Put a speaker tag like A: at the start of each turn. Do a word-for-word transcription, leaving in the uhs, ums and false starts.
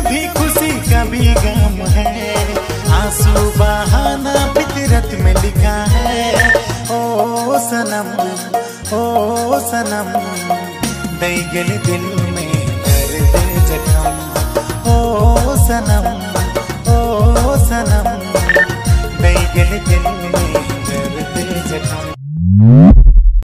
A: कभी खुशी कभी गम है, आंसू बहाना फितरत में लिखा है। ओ सनम ओ सनम दई गल दिल में दर्द जखम। ओ सनम